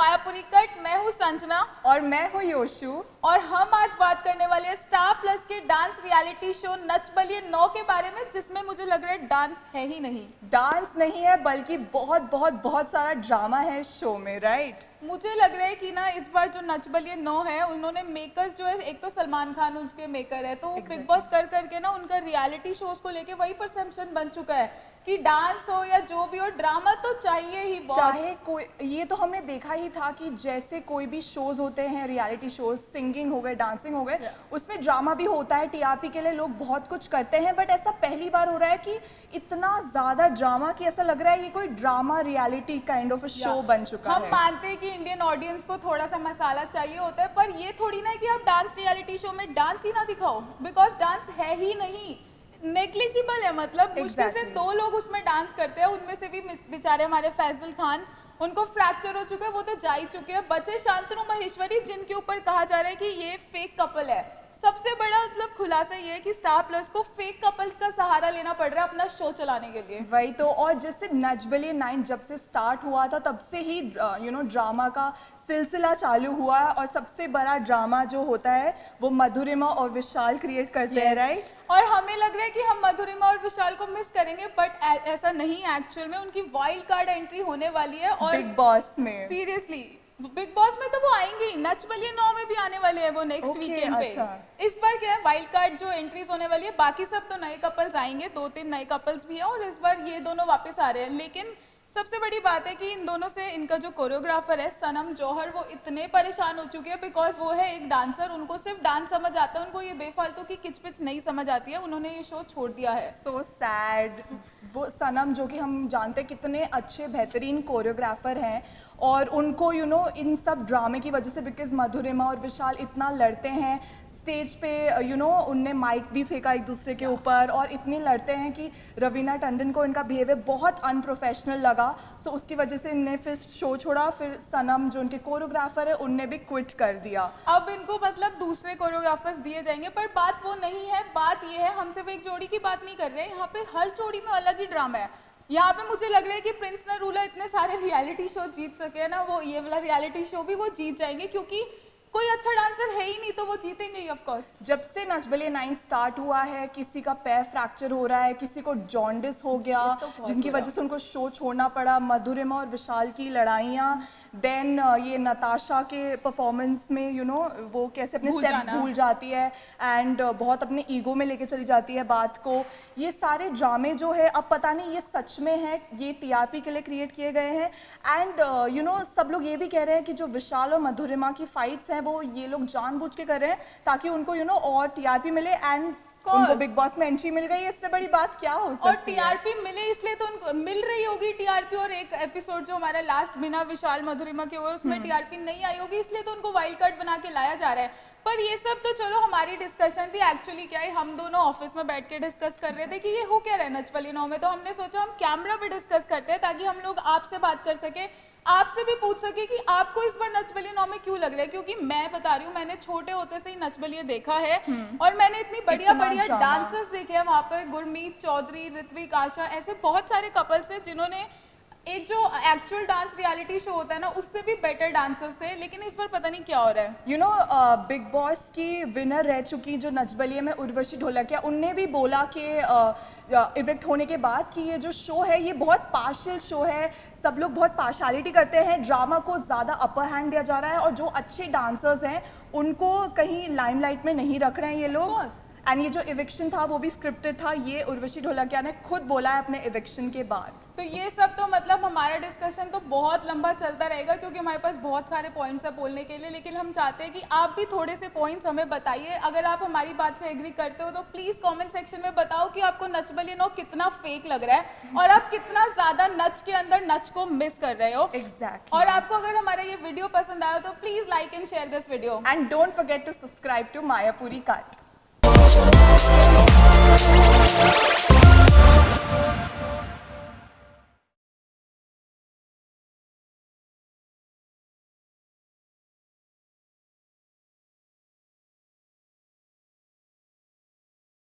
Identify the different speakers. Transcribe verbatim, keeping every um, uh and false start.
Speaker 1: Mayapuri cut. मैं हूँ संजना
Speaker 2: और मैं हूँ योशु
Speaker 1: और हम आज बात करने वाले हैं स्टार प्लस के dance reality show Nach Baliye नौ के बारे में, जिसमें मुझे लग रहा है डांस है ही नहीं।
Speaker 2: डांस नहीं है बल्कि बहुत बहुत बहुत सारा ड्रामा है इस शो में, राइट?
Speaker 1: मुझे लग रहा है कि ना इस बार जो नच बलिए नौ है उन्होंने मेकर्स जो है, एक तो सलमान खान उसके मेकर है, तो exactly. बिग बॉस कर करके ना उनका रियलिटी शोज को लेके वही परसेप्शन बन चुका है कि डांस हो या जो भी हो ड्रामा तो चाहिए ही बॉस।
Speaker 2: चाहे कोई, ये तो हमने देखा ही था कि जैसे कोई भी शोज होते हैं, रियलिटी शोज, सिंगिंग हो गए, डांसिंग हो गए, yeah. उसमें ड्रामा भी होता है। टीआरपी के लिए लोग बहुत कुछ करते हैं, बट ऐसा पहली बार हो रहा है कि इतना ज्यादा ड्रामा कि ऐसा लग रहा है ये कोई drama reality kind of show बन चुका
Speaker 1: हम
Speaker 2: है।
Speaker 1: हम मानते हैं कि इंडियन ऑडियंस को थोड़ा सा मसाला चाहिए होता है, पर ये थोड़ी ना है कि आप डांस रियलिटी शो में डांस ही ना दिखाओ, बिकॉज डांस है ही नहीं, नेग्लिजिबल है। मतलब exactly. मुश्किल से दो लोग उसमें डांस करते हैं, उनमें से भी बेचारे हमारे फैजल खान, उनको फ्रैक्चर हो चुका है, वो तो जा ही चुके हैं। बचे शांतनु महेश्वरी, जिनके ऊपर कहा जा रहा है कि ये फेक कपल है। सबसे बड़ा मतलब खुलासा ये है कि स्टार प्लस को फेक कपल्स का सहारा लेना पड़ रहा है अपना शो चलाने के लिए।
Speaker 2: वही तो, और जैसे नच बलिए नाइन जब से स्टार्ट हुआ था तब से ही यू नो ड्रामा का सिलसिला चालू हुआ है, और सबसे बड़ा ड्रामा जो होता है वो मधुरिमा और विशाल क्रिएट करते yes. हैं, राइट?
Speaker 1: और हमें लग रहा है कि हम मधुरिमा और विशाल को मिस करेंगे, बट ऐसा नहीं। एक्चुअल में उनकी वाइल्ड कार्ड एंट्री होने वाली है और
Speaker 2: बिग बॉस में,
Speaker 1: सीरियसली बिग बॉस में तो वो आएंगे ही, नच बलिए नौ में भी आने वाले हैं वो नेक्स्ट okay, वीकेंड पे। अच्छा। इस बार क्या है, वाइल्ड कार्ड जो एंट्रीज होने वाली है, बाकी सब तो नए कपल्स आएंगे, दो तीन नए कपल्स भी हैं, और इस बार ये दोनों वापस आ रहे हैं। लेकिन सबसे बड़ी बात है कि इन दोनों से इनका जो कोरियोग्राफर है सनम जौहर, वो इतने परेशान हो चुके हैं बिकॉज वो है एक डांसर, उनको सिर्फ डांस समझ आता है, उनको ये बेफालतू की किचपिच नहीं समझ आती है, उन्होंने ये शो छोड़ दिया है।
Speaker 2: So so sad. वो सनम जो कि हम जानते हैं कितने अच्छे बेहतरीन कोरियोग्राफर हैं, और उनको यू you नो know, इन सब ड्रामे की वजह से, बिकॉज मधुरिमा और विशाल इतना लड़ते हैं स्टेज पे, यू नो उनने माइक भी फेंका एक दूसरे के ऊपर, और इतनी लड़ते हैं कि रवीना टंडन को इनका बिहेवियर बहुत अनप्रोफेशनल लगा, सो उसकी वजह से इनने फिर शो छोड़ा। फिर सनम जो उनके कोरियोग्राफर है उनने भी क्विट कर दिया।
Speaker 1: अब इनको मतलब दूसरे कोरियोग्राफर्स दिए जाएंगे, पर बात वो नहीं है। बात ये है, हम सिर्फ एक जोड़ी की बात नहीं कर रहे हैं, यहाँ पे हर जोड़ी में अलग ही ड्रामा है। यहाँ पे मुझे लग रहा है कि प्रिंस नरूला इतने सारे रियलिटी शो जीत सके हैं ना, वो ये वाला रियलिटी शो भी वो जीत जाएंगे, क्योंकि कोई अच्छा डांसर है ही नहीं, तो वो जीतेंगे ही ऑफ कोर्स।
Speaker 2: जब से नच बलिए नाइन स्टार्ट हुआ है, किसी का पैर फ्रैक्चर हो रहा है, किसी को जॉन्डिस हो गया, तो जिनकी वजह से उनको शो छोड़ना पड़ा। मधुरिमा और विशाल की लड़ाइयाँ, देन ये नताशा के परफॉर्मेंस में यू you नो know, वो कैसे अपने स्टेप्स भूल जाती है, एंड बहुत अपने ईगो में लेके चली जाती है बात को। ये सारे ड्रामे जो है, अब पता नहीं ये सच में है, ये टीआरपी के लिए क्रिएट किए गए हैं। एंड यू नो सब लोग ये भी कह रहे हैं कि जो विशाल और मधुरिमा की फाइट्स हैं वो ये लोग जानबूझ के कर रहे हैं ताकि उनको यू you नो know, और टीआरपी मिले, एंड उनको बिग बॉस में एंट्री मिल गई। इससे बड़ी बात क्या हो सकती है?
Speaker 1: और टीआरपी मिले इसलिए तो उनको मिल रही होगी टीआरपी, और एक एपिसोड जो हमारा लास्ट बिना विशाल मधुरिमा के हुए उसमें टीआरपी नहीं आई होगी, इसलिए तो उनको वाइल्ड कार्ड बना के लाया जा रहा है। पर ये सब तो चलो हमारी डिस्कशन थी। एक्चुअली क्या है, हम दोनों ऑफिस में बैठ के डिस्कस कर रहे थे कि ये हो क्या रहा है नच बलिए नौ में, तो हमने सोचा हम कैमरा पे डिस्कस करते हैं ताकि हम लोग आपसे बात कर सके, आपसे भी पूछ सके कि आपको इस बार नच बलिए नौ में क्यों लग रहा है। क्योंकि मैं बता रही हूँ, मैंने छोटे होते से ही नच बलिए देखा है, और मैंने इतनी बढ़िया बढ़िया डांसर्स देखे हैं वहाँ पर, गुरमीत चौधरी, ऋत्विक, आशा, ऐसे बहुत सारे कपल्स थे जिन्होंने एक जो एक्चुअल डांस रियलिटी शो होता है ना, उससे भी बेटर डांसर्स थे। लेकिन इस बार पता नहीं क्या हो रहा है।
Speaker 2: यू नो बिग बॉस की विनर रह चुकी जो नच बलिए में उर्वशी ढोलकिया, उनने भी बोला कि इवेक्ट uh, होने के बाद कि ये जो शो है ये बहुत पार्शियल शो है, सब लोग बहुत पार्शियलिटी करते हैं, ड्रामा को ज़्यादा अपर हैंड दिया जा रहा है, और जो अच्छे डांसर्स हैं उनको कहीं लाइमलाइट में नहीं रख रहे हैं ये लोग। एंड ये जो इविक्शन था वो भी स्क्रिप्टेड था, ये उर्वशी ढोलकिया ने खुद बोला है अपने इविक्शन के बाद।
Speaker 1: तो ये सब तो मतलब हमारा डिस्कशन तो बहुत लंबा चलता रहेगा, क्योंकि हमारे पास बहुत सारे पॉइंट्स है बोलने के लिए, लेकिन हम चाहते हैं कि आप भी थोड़े से पॉइंट्स हमें बताइए। अगर आप हमारी बात से एग्री करते हो तो प्लीज कमेंट सेक्शन में बताओ कि आपको नच बलिए नौ कितना फेक लग रहा है, और आप कितना ज्यादा नच के अंदर नच को मिस कर रहे हो।
Speaker 2: एग्जैक्टली।
Speaker 1: और आपको अगर हमारा ये वीडियो पसंद आया तो please like and share this video,
Speaker 2: and don't forget to subscribe to Mayapuri cut.